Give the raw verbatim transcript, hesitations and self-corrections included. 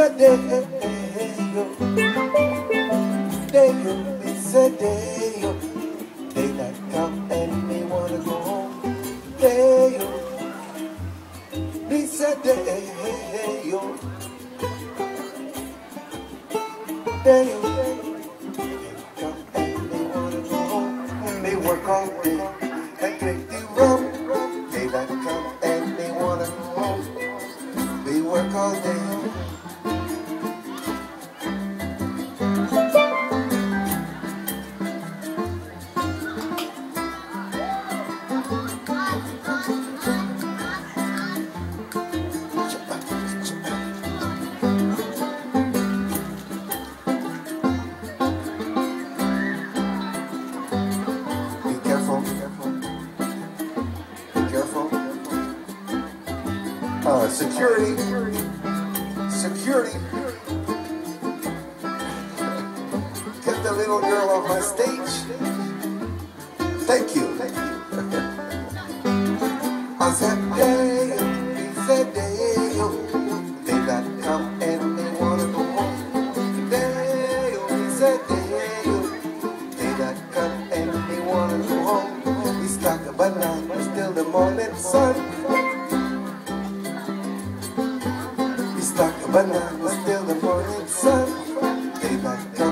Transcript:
said day, day, me said day, they that come and they wanna go home. Day, me said day, day, come and they wanna go home. And they work all day and drink the rum. They that come and they wanna go home. They work all day. Uh, security, security, get the little girl off my stage. Thank you. I said, day, he said, day, they that come and they wanna go home. Day, he said, day, they that come and they wanna go home. We stack a banana, still the morning sun. Stuck a banana, still the morning sun. They like